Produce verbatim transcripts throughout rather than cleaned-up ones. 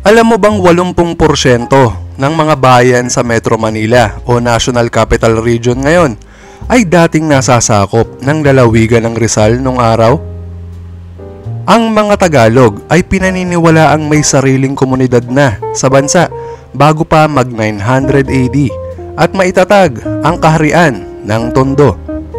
Alam mo bang eighty porsyento ng mga bayan sa Metro Manila o National Capital Region ngayon ay dating nasasakop ng lalawigan ng Rizal nung araw? Ang mga Tagalog ay pinaniniwalaang may sariling komunidad na sa bansa bago pa mag nine hundred A D at maitatag ang kaharian ng Tondo.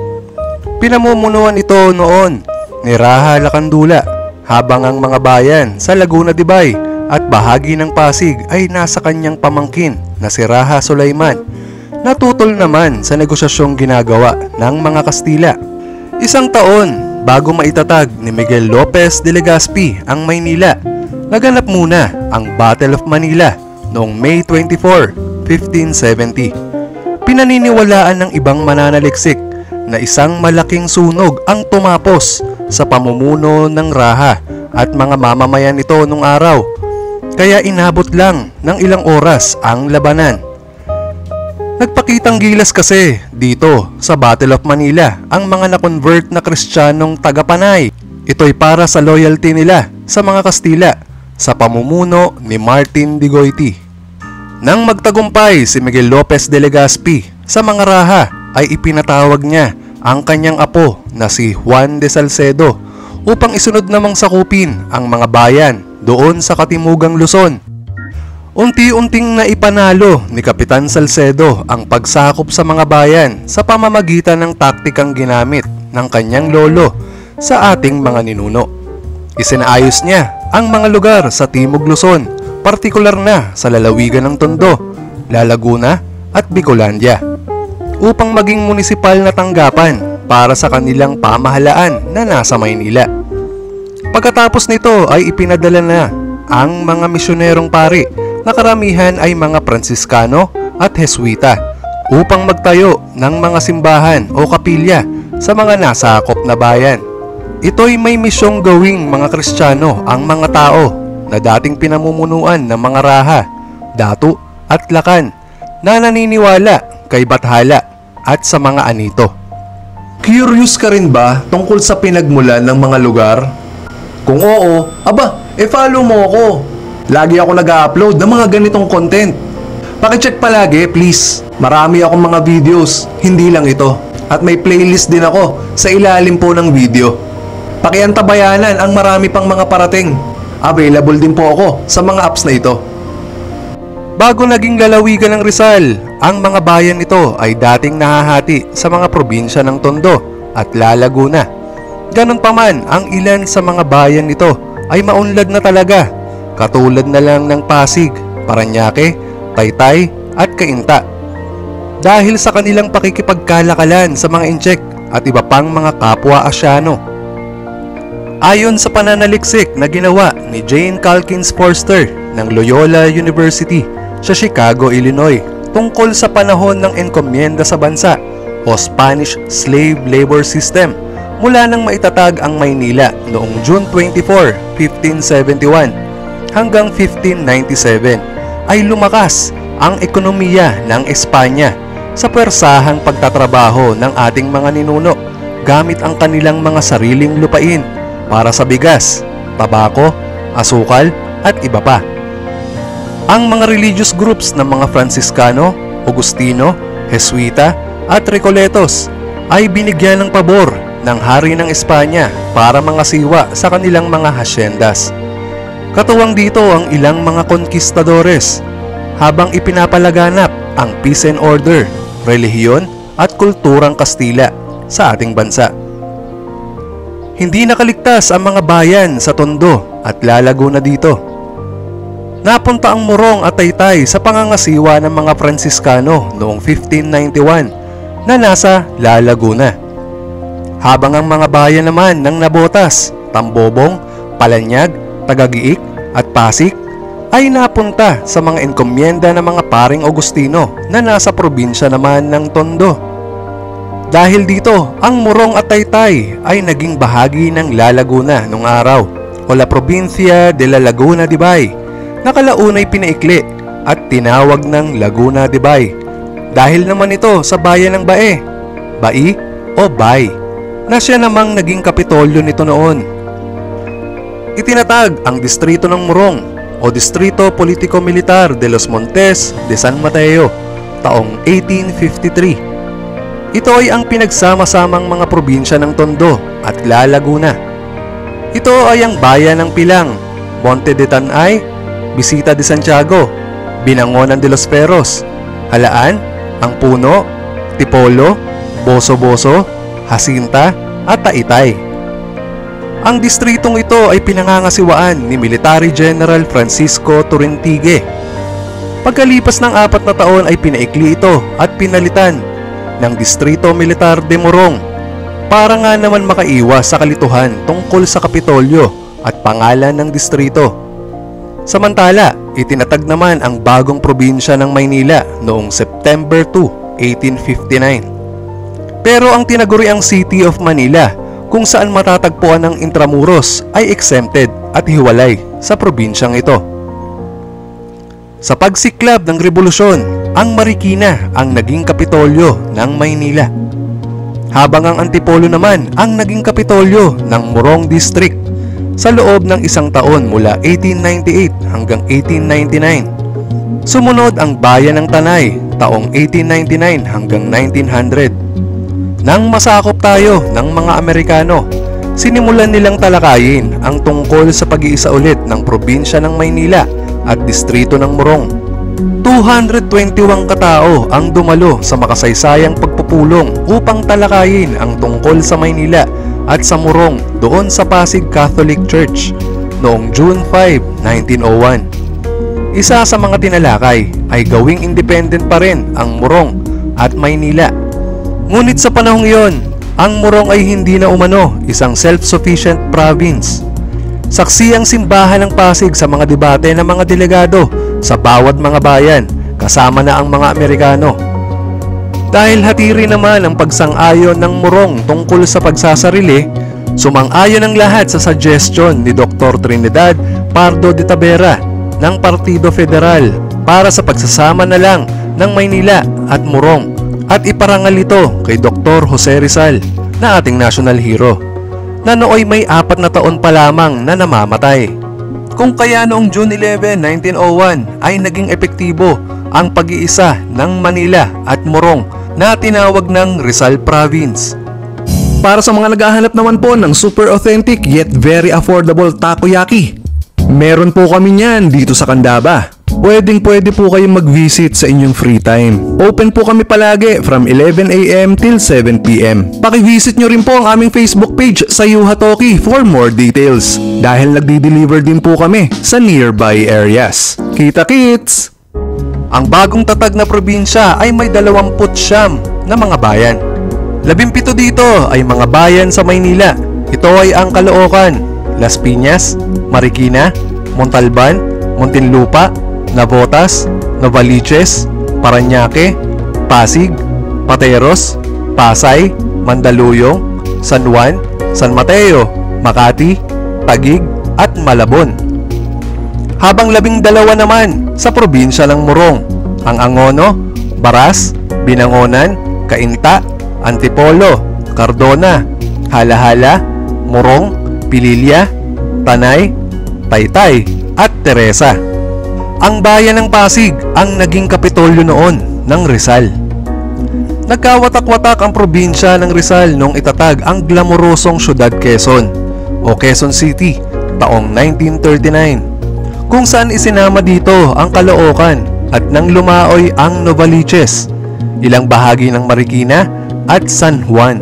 Pinamumunuan ito noon ni Raha Lacandula habang ang mga bayan sa Laguna de Bay at bahagi ng Pasig ay nasa kanyang pamangkin na si Raha Sulaiman, natutol naman sa negosasyong ginagawa ng mga Kastila. Isang taon bago maitatag ni Miguel Lopez de Legazpi ang Maynila, naganap muna ang Battle of Manila noong May twenty-fourth, fifteen seventy. Pinaniniwalaan ng ibang mananaliksik na isang malaking sunog ang tumapos sa pamumuno ng Raha at mga mamamayan nito nung araw. Kaya inabot lang ng ilang oras ang labanan. Nagpakitang gilas kasi dito sa Battle of Manila ang mga na-convert na Kristiyanong taga-Panay. Ito'y para sa loyalty nila sa mga Kastila sa pamumuno ni Martin de Goiti. Nang magtagumpay si Miguel Lopez de Legazpi sa mga Raha ay ipinatawag niya ang kanyang apo na si Juan de Salcedo upang isunod namang sakupin ang mga bayan doon sa Katimugang Luzon. Unti-unting naipanalo ni Kapitan Salcedo ang pagsakop sa mga bayan sa pamamagitan ng taktikang ginamit ng kanyang lolo sa ating mga ninuno. Isinaayos niya ang mga lugar sa Timog Luzon, partikular na sa lalawigan ng Tondo, Laguna at Bicolandia, upang maging munisipal na tanggapan para sa kanilang pamahalaan na nasa Maynila. Pagkatapos nito ay ipinadala na ang mga misyonerong pari na karamihan ay mga Pransiskano at Jesuita upang magtayo ng mga simbahan o kapilya sa mga nasakop na bayan. Ito'y may misyong gawing mga Kristiyano ang mga tao na dating pinamumunuan ng mga Raha, Datu at Lakan na naniniwala kay Bathala at sa mga anito. Curious ka rin ba tungkol sa pinagmulan ng mga lugar? Kung oo, aba, e-follow mo ako. Lagi ako nag-upload ng mga ganitong content. Pakicheck palagi, please. Marami akong mga videos, hindi lang ito. At may playlist din ako sa ilalim po ng video. Pakiantabayanan ang marami pang mga parating. Available din po ako sa mga apps na ito. Bago naging lalawigan ng Rizal, ang mga bayan nito ay dating nahahati sa mga probinsya ng Tondo at Laguna. Ganon pa man, ang ilan sa mga bayan nito ay maunlad na talaga, katulad na lang ng Pasig, Parañaque, Taytay at Cainta. Dahil sa kanilang pakikipagkalakalan sa mga Intsek at iba pang mga kapwa Asyano. Ayon sa pananaliksik na ginawa ni Jane Calkins Forster ng Loyola University sa Chicago, Illinois, tungkol sa panahon ng enkomienda sa bansa o Spanish Slave Labor System mula nang maitatag ang Maynila noong June twenty-fourth, fifteen seventy-one hanggang fifteen ninety-seven, ay lumakas ang ekonomiya ng Espanya sa pwersahang pagtatrabaho ng ating mga ninuno gamit ang kanilang mga sariling lupain para sa bigas, tabako, asukal at iba pa. Ang mga religious groups ng mga Franciscano, Agustino, Jesuita at Recoletos ay binigyan ng pabor ng hari ng Espanya para mga siwa sa kanilang mga haciendas. Katuwang dito ang ilang mga konkistadores habang ipinapalaganap ang peace and order, relihiyon at kulturang Kastila sa ating bansa. Hindi nakaligtas ang mga bayan sa Tondo at Laguna dito. Napunta ang Morong at Taytay sa pangangasiwa ng mga Pransiskano noong fifteen ninety-one na nasa Laguna. Habang ang mga bayan naman ng Nabotas, Tambobong, Palanyag, Tagagiik at Pasig ay napunta sa mga enkomienda ng mga paring Agustino na nasa probinsya naman ng Tondo. Dahil dito, ang Morong at Taytay ay naging bahagi ng Laguna nung araw o La Provincia de la Laguna de Bay, na kalaunay pinaikli at tinawag ng Laguna de Bay dahil naman ito sa bayan ng Bae, Bai o Bay, na siya namang naging kapitolyo nito noon. Itinatag ang distrito ng Morong o o Distrito Politico-Militar de los Montes de San Mateo taong eighteen fifty-three. Ito ay ang pinagsama-samang mga probinsya ng Tondo at La Laguna. Ito ay ang bayan ng Pilang, Monte de Tanay, Bisita de Santiago, Binangonan de los Perros, Halaan, Ang Puno, Tipolo, Boso-Boso, Jacinta at Taytay. Ang distritong ito ay pinangangasiwaan ni Military General Francisco Turintigue. Pagkalipas ng apat na taon ay pinaikli ito at pinalitan ng Distrito Militar de Morong para nga naman makaiwas sa kalituhan tungkol sa Kapitolyo at pangalan ng distrito. Samantala, itinatag naman ang bagong probinsya ng Maynila noong September two, eighteen fifty-nine. Pero ang tinaguriang City of Manila kung saan matatagpuan ng Intramuros ay exempted at hiwalay sa probinsyang ito. Sa pagsiklab ng revolusyon, ang Marikina ang naging kapitolyo ng Maynila. Habang ang Antipolo naman ang naging kapitolyo ng Morong District sa loob ng isang taon mula eighteen ninety-eight hanggang eighteen ninety-nine. Sumunod ang bayan ng Tanay taong eighteen ninety-nine hanggang nineteen hundred. Nang masakop tayo ng mga Amerikano, sinimulan nilang talakayin ang tungkol sa pag-iisa ulit ng probinsya ng Maynila at distrito ng Morong. two hundred twenty-one katao ang dumalo sa makasaysayang pagpupulong upang talakayin ang tungkol sa Maynila at sa Morong doon sa Pasig Catholic Church noong June five, nineteen oh one. Isa sa mga tinalakay ay gawing independent pa rin ang Morong at Maynila. Ngunit sa panahong iyon, ang Morong ay hindi na umano isang self-sufficient province. Saksi ang simbahan ng Pasig sa mga debate ng mga delegado sa bawat mga bayan, kasama na ang mga Amerikano. Dahil hatiri naman ang pagsang-ayon ng Morong tungkol sa pagsasarili, sumang-ayon ang lahat sa suggestion ni Doctor Trinidad Pardo de Tavera ng Partido Federal para sa pagsasama na lang ng Maynila at Morong at iparangal ito kay Doctor Jose Rizal na ating national hero, na nooy may apat na taon pa lamang na namamatay. Kung kaya noong June eleven, nineteen oh one ay naging epektibo ang pag-iisa ng Manila at Morong na tinawag ng Rizal Province. Para sa mga naghahanap naman po ng super authentic yet very affordable takoyaki, meron po kami niyan dito sa Candaba. Pwedeng pwede po kayong mag-visit sa inyong free time. Open po kami palagi from eleven a m till seven p m Paki-visit nyo rin po ang aming Facebook page sa Yuha Toki for more details, dahil nagdi-deliver din po kami sa nearby areas. Kita-kits! Ang bagong tatag na probinsya ay may dalawampu't siyam na mga bayan. Labimpito dito ay mga bayan sa Maynila. Ito ay ang Caloocan, Las Piñas, Marikina, Montalban, Muntinlupa, Navotas, Novaliches, Parañaque, Pasig, Pateros, Pasay, Mandaluyong, San Juan, San Mateo, Makati, Taguig at Malabon. Habang labing dalawa naman sa probinsya ng Morong, ang Angono, Baras, Binangonan, Cainta, Antipolo, Cardona, Halahala, Morong, Pililya, Tanay, Taytay at Teresa. Ang bayan ng Pasig ang naging kapitolyo noon ng Rizal. Nagkawatak-watak ang probinsya ng Rizal nung itatag ang glamorosong syudad Quezon o Quezon City taong nineteen thirty-nine, kung saan isinama dito ang Caloocan at nang lumaoy ang Novaliches, ilang bahagi ng Marikina at San Juan.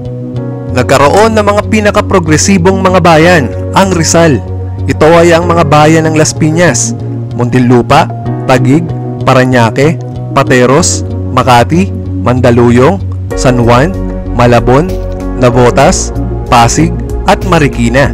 Nagkaroon ng mga pinaka-progresibong mga bayan ang Rizal. Ito ay ang mga bayan ng Las Piñas, Muntinlupa, Taguig, Parañaque, Pateros, Makati, Mandaluyong, San Juan, Malabon, Navotas, Pasig at Marikina.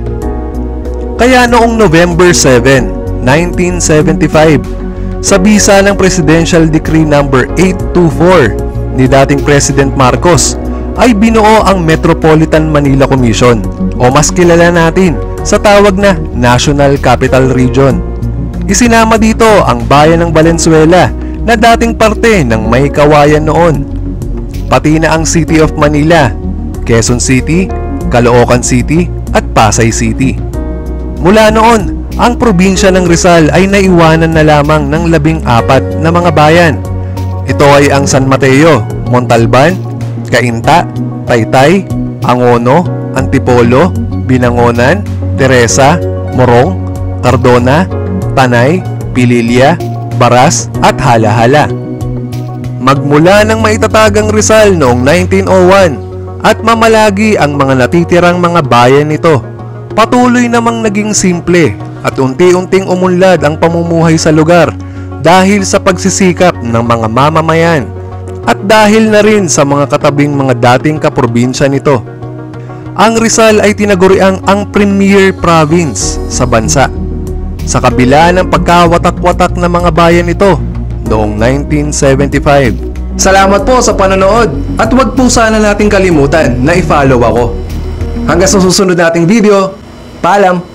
Kaya noong November seven, nineteen seventy-five, sa bisa ng Presidential Decree number eight twenty-four ni dating President Marcos, ay binuo ang Metropolitan Manila Commission o mas kilala natin sa tawag na National Capital Region. Isinama dito ang bayan ng Valenzuela na dating parte ng may kawayan noon, pati na ang City of Manila, Quezon City, Caloocan City at Pasay City. Mula noon ang probinsya ng Rizal ay naiwanan na lamang ng labing apat na mga bayan. Ito ay ang San Mateo, Montalban, Cainta, Taytay, Angono, Antipolo, Binangonan, Teresa, Morong, Cardona, Tanay, Pililya, Baras at Hala-Hala. Magmula ng maitatagang Rizal noong nineteen oh one at mamalagi ang mga natitirang mga bayan nito, patuloy namang naging simple at unti-unting umunlad ang pamumuhay sa lugar dahil sa pagsisikap ng mga mamamayan at dahil na rin sa mga katabing mga dating kaprobinsya nito. Ang Rizal ay tinaguriang ang premier province sa bansa sa kabila ng pagkawatak-watak ng mga bayan nito noong nineteen seventy-five. Salamat po sa panonood at huwag po sana nating kalimutan na i-follow ako. Hanggang sa susunod nating video, paalam!